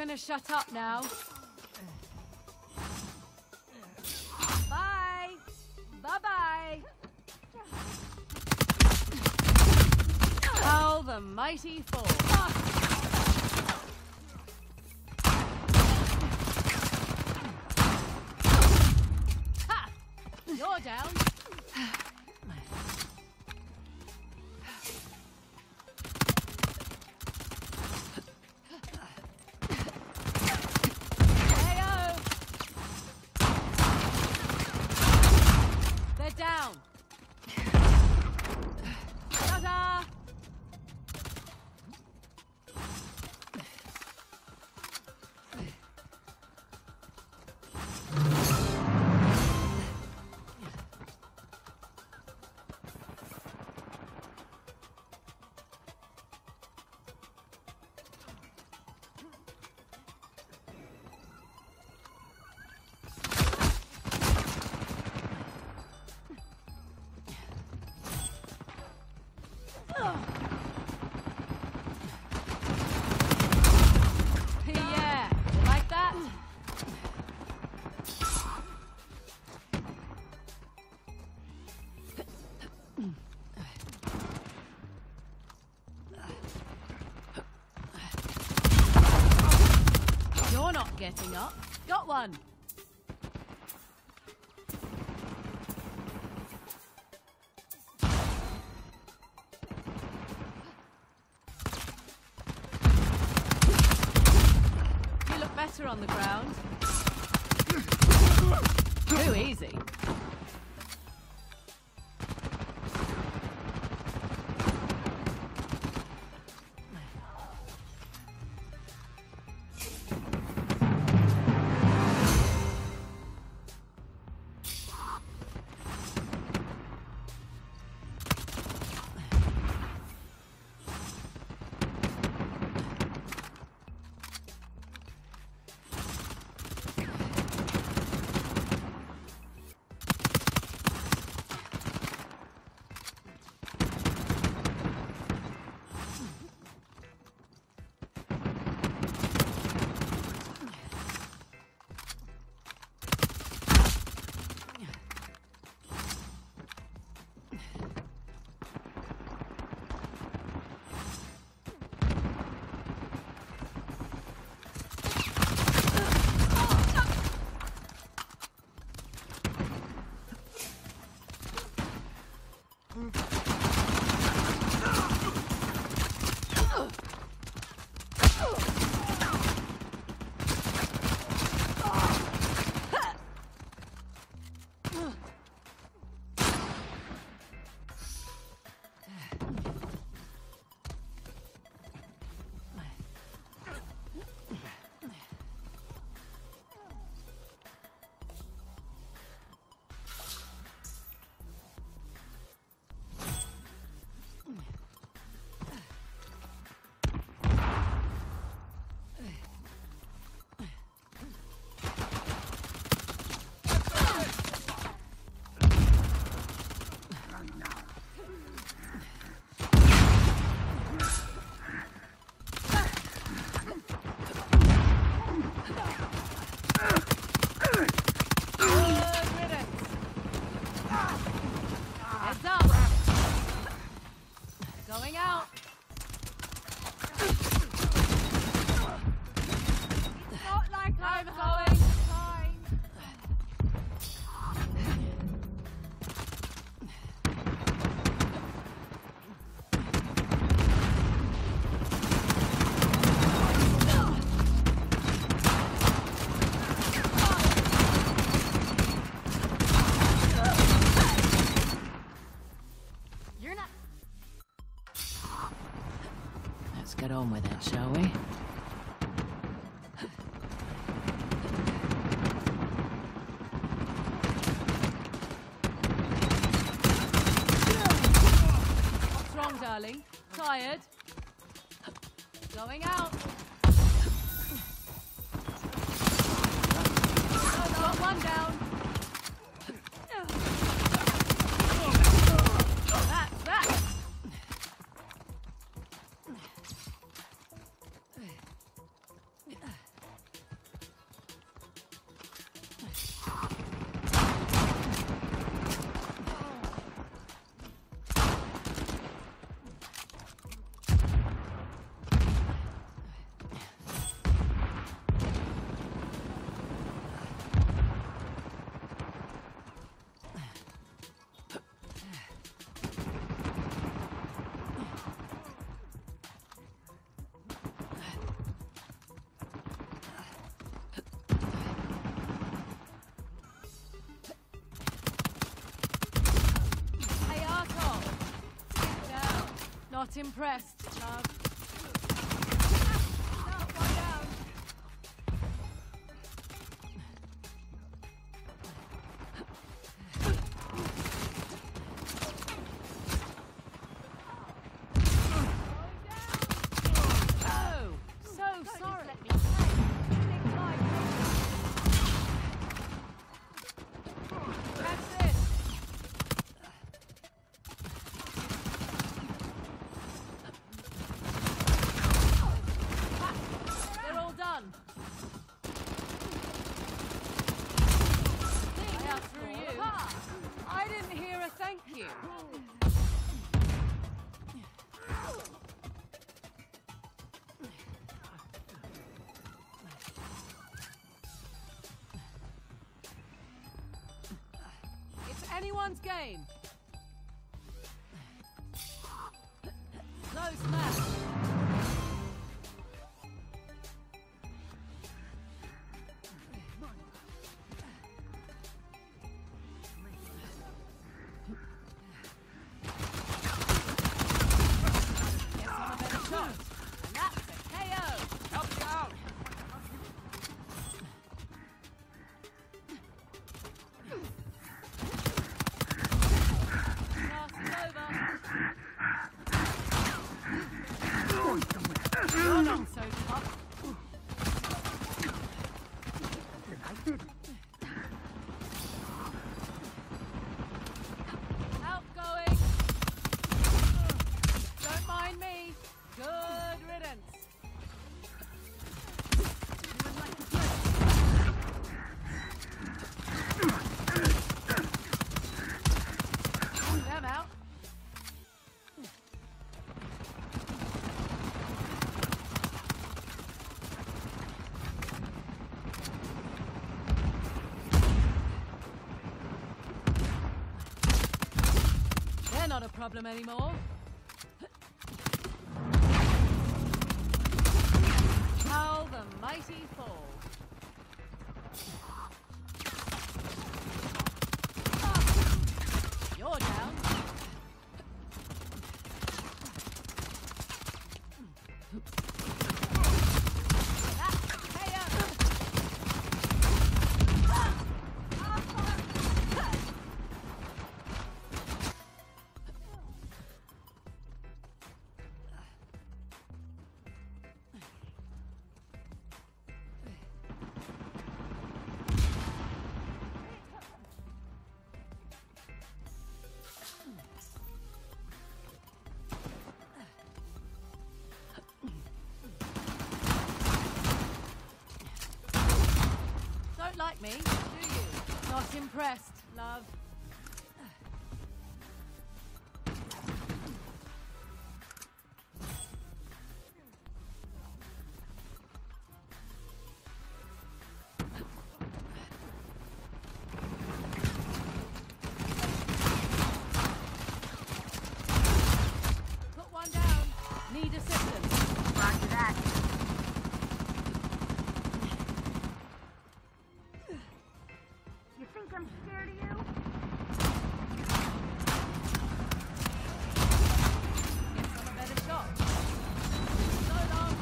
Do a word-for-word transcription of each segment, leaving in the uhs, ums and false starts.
gonna shut up now. Bye. Bye-bye. How the mighty fall. Ha! You're down. Down. Ta-da! Yeah, like that? You're not getting up. Got one. Better on the ground. Too easy. Going out. Not like I'm going. Fine. You're not. Let's get on with it, shall we? What's wrong, darling? Tired? Going out. Got one down. That's that. Not impressed, love. One down. Oh, so sorry. Let me play. Think like That's it. They're all done. Way out through you. I didn't hear a thank you. It's anyone's game. Close match. Guess I'm a better shot. And that's a K O. Help you out! Task over. You're not so tough. Outgoing. Don't mind me. Good riddance. Them out. They're not a problem anymore. How the mighty fall. You're down. That's a K O. Don't like me, do you? Not impressed, love. Put one down. Need assistance. Roger that. You think I'm scared of you? Guess I'm a better shot. So long.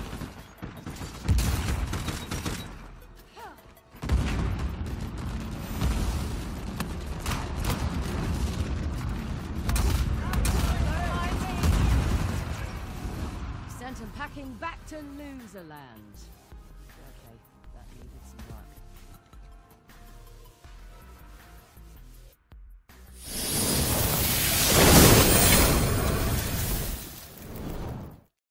Don't mind me. Sent him packing back to loser land.